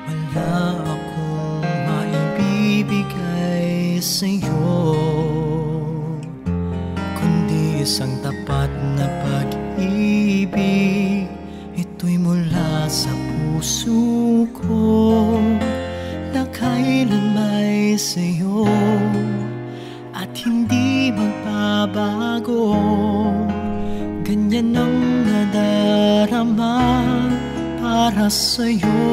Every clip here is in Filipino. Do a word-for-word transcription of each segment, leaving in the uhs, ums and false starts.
Wala akong maibibigay sa'yo, kundi isang tapat na pag-ibig. Ito'y mula sa puso ko na kailan may sa'yo at hindi magbabago. Ganyan ang nadarama para sa'yo.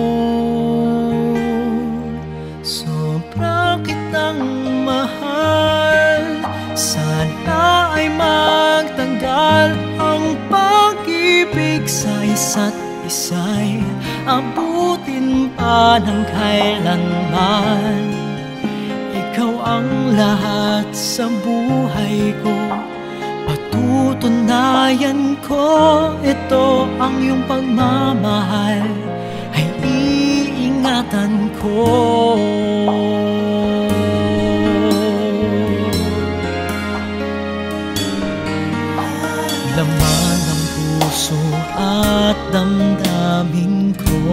Sobra kitang mahal, sana ay magtanggal ang pag-ibig sa isa't isa'y abutin pa ng kailanman. Ikaw ang lahat sa buhay ko, patutunayan ko. Ito ang iyong pagmamahal ay iingatan ko. Laman ng puso at damdamin ko,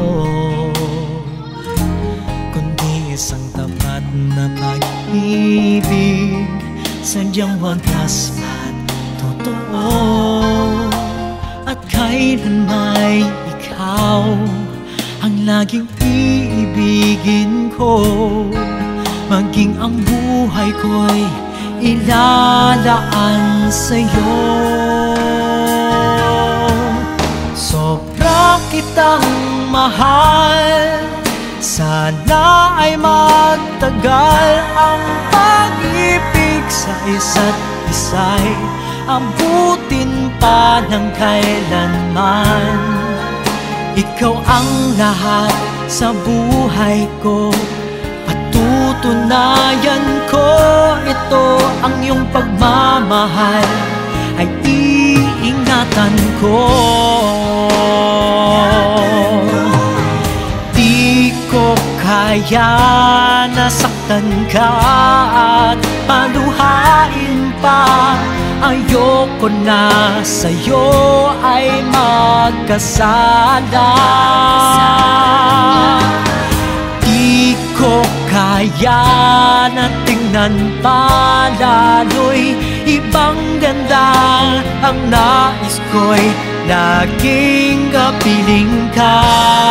kundi isang tapat na pag-ibig, sadyang wagas at totoo. At kailan may ikaw ang laging iibigin ko, maging ang buhay ko'y ilalaan sa'yo. Sobra kitang mahal, sana ay magtagal ang pag-ibig sa isa't isa'y abutin pa ng kailanman. Ikaw ang lahat sa buhay ko, patutunayan ko. Ito ang iyong pagmamahal ay iingatan ko. Di ko kaya nasaktan ka at paluhain pa. Ayoko na sa'yo ay magkasala. Di ko kaya na tingnan pa lalo'y ibang ganda. Ang nais ko'y laging kapiling ka.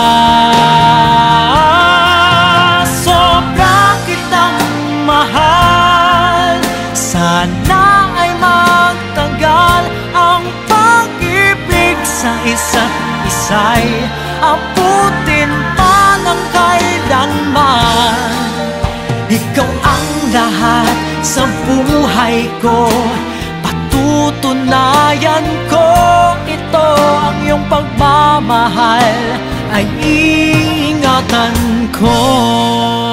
Sobra kitang mahal, sana ay magtagal ang pag-ibig sa isa't isa'y abutin pa ng kailanman. Ikaw ang lahat sa buhay ko, patutunayan ko. Ito ang iyong pagmamahal ay iingatan ko.